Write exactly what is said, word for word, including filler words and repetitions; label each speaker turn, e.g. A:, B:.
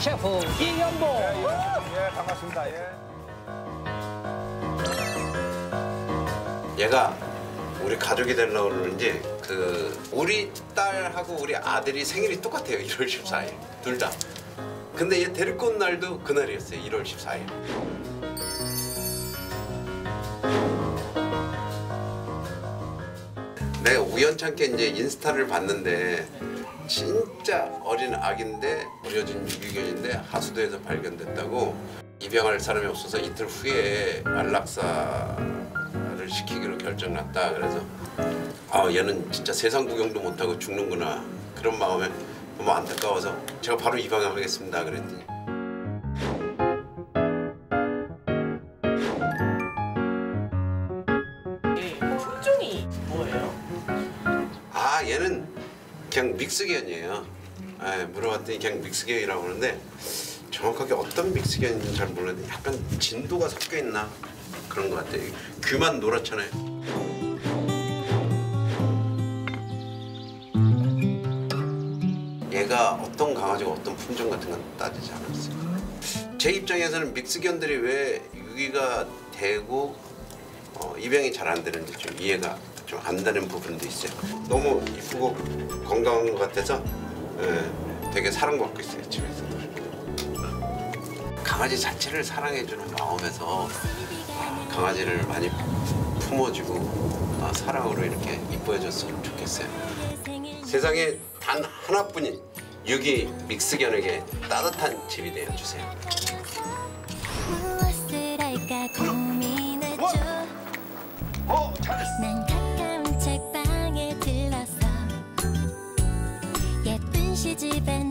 A: 셰프 이연보.
B: 예, 예, 반갑습니다. 예.
C: 얘가 우리 가족이 되려고 그러는지 그 우리 딸하고 우리 아들이 생일이 똑같아요. 일월 십사일 둘 다. 근데 얘 데리고 온 날도 그날이었어요. 일월 십사일. 내가 우연찮게 이제 인스타를 봤는데 진짜 어린 아기인데 무려진 유기견인데 하수도에서 발견됐다고. 입양할 사람이 없어서 이틀 후에 안락사를 시키기로 결정났다. 그래서 아 얘는 진짜 세상 구경도 못하고 죽는구나 그런 마음에 너무 안타까워서 제가 바로 입양하겠습니다 그랬더니
D: 품종이 뭐예요?
C: 아 얘는 그냥 믹스견이에요. 아, 물어봤더니 그냥 믹스견이라고 하는데 정확하게 어떤 믹스견인지 잘 모르는데 약간 진도가 섞여 있나 그런 것 같아요. 귀만 노랗잖아요. 얘가 어떤 강아지가 어떤 품종 같은 건 따지지 않았어요. 제 입장에서는 믹스견들이 왜 유기가 되고 어, 입양이 잘 안 되는지 좀 이해가 좀 안 되는 부분도 있어요. 너무 이쁘고 건강한 것 같아서 예, 되게 사랑받고 있어요 집에서도. 강아지 자체를 사랑해주는 마음에서 아, 강아지를 많이 품어주고 아, 사랑으로 이렇게 이뻐해줬으면 좋겠어요. 세상에 단 하나뿐인 유기 믹스견에게 따뜻한 집이 되어주세요.
E: 무엇을 할까 고민했죠.
B: 어, 잘했어.
E: 난 가끔 책방에 들러서 예쁜 시집에